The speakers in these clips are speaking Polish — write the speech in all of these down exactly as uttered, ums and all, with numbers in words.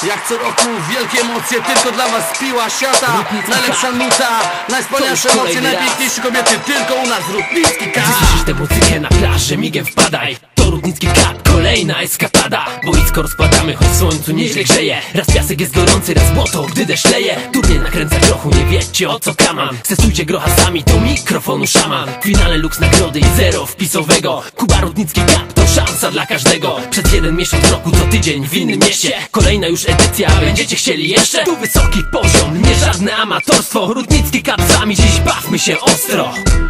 Jak co roku wielkie emocje tylko dla was Piła Siata. Najlepsza nuta, najwspanialsze emocje, najpiękniejsze kobiety tylko u nas. Rutnicki Cup. Gdy słyszysz tę muzykę na plaży, migiem wpadaj. To Rutnicki Cup, kolejna eskapada. Boisko rozkładamy, choć w słońcu nieźle grzeje. Raz piasek jest gorący, raz błoto, gdy deszcz leje. Turniej nakręca grochu, nie wiecie o co kaman. Stesujcie grocha sami, to mikrofonu szaman. W finale luks nagrody i zero wpisowego. Kuba Rutnicki Cup to szansa dla każdego. Przez jeden miesiąc roku, co tydzień w innym mieście. Kolejna już edycja, będziecie chcieli jeszcze? Tu wysoki poziom, nie żadne amatorstwo. Rutnicki Cup z wami, dziś bawmy się ostro.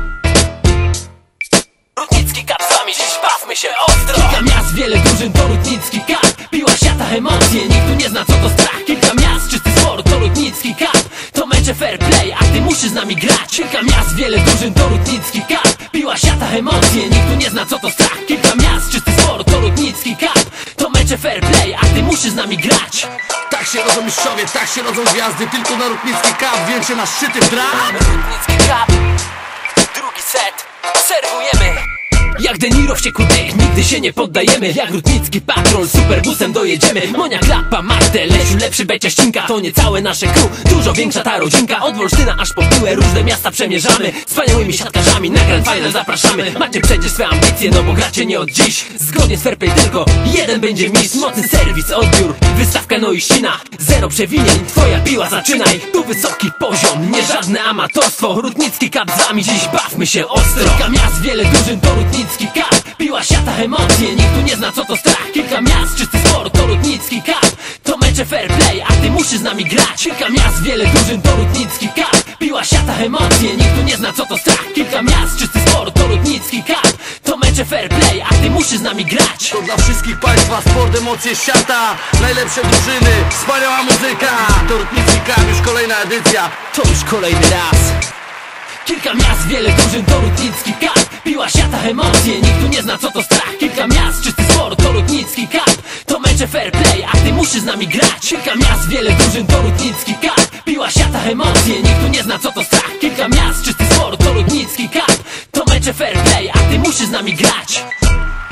Rutnicki Cup z wami, dziś bawmy się ostro. Kilka miast, wiele drużyn, to Rutnicki Cup. Piła Siata, emocje, nikt tu nie zna co to strach. Kilka miast, czysty sport, to Rutnicki Cup. To mecze fair play, a ty musisz z nami grać. Kilka miast, wiele drużyn, to Rutnicki Cup. Piła Siata, emocje, nikt tu nie zna co to strach. Kilka miast, czysty sport, to Rutnicki Cup. To mecze fair play, a ty musisz z nami grać. Tak się rodzą mistrzowie, tak się rodzą gwiazdy. Tylko na Rutnicki Cup, większe na szczyty w drap. Rutnicki Cup, drugi set, serwujemy. Jak De Niro wściekły dych, nigdy się nie poddajemy. Jak Rutnicki Patrol, superbusem dojedziemy. Monia, Klapa, Martel, Lesiu, lepszy Becia, Ścinka. To nie całe nasze crew, dużo większa ta rodzinka. Od Wolsztyna aż po Piłę różne miasta przemierzamy. Wspaniałymi siatkarzami na Grand Final zapraszamy. Macie przecież swe ambicje, no bo gracie nie od dziś. Zgodnie z fair play tylko jeden będzie mistrz. Mocny serwis, odbiór, wystawka no i ścina. Zero przewinień, twoja piła zaczynaj. Tu wysoki poziom, nie żadne amatorstwo. Rutnicki Cup z wami, dziś bawmy się ostro. Kilka miast, wiele drużyn, to Rutnicki Cup. Piła Siata, emocje, nikt tu nie zna co to strach. Kilka miast, czysty sport, to Rutnicki Cup. To mecze fair play, a ty musisz z nami grać. Kilka miast, wiele drużyn, to Rutnicki Cup. Piła Siata, emocje, nikt tu nie zna co to strach. Kilka miast, czysty sport, to Rutnicki Cup. To mecze fair play, a ty musisz z nami grać. To dla wszystkich państwa sport, emocje, siata. Najlepsze drużyny, wspaniała muzyka. To Rutnicki Cup, już kolejna edycja. To już kolejny raz. Kilka miast, wiele drużyn, to Rutnicki Cup. Piła Siata, emocje, nikt tu nie zna co to strach. Kilka miast, czysty sport, to Rutnicki Cup. To mecze fair play, a ty musisz z nami grać. Kilka miast, wiele drużyn, to Rutnicki Cup. Piła Siata, emocje, nikt tu nie zna co to strach. Kilka miast, czysty sport, to Rutnicki Cup. To mecze fair play, a ty musisz z nami grać.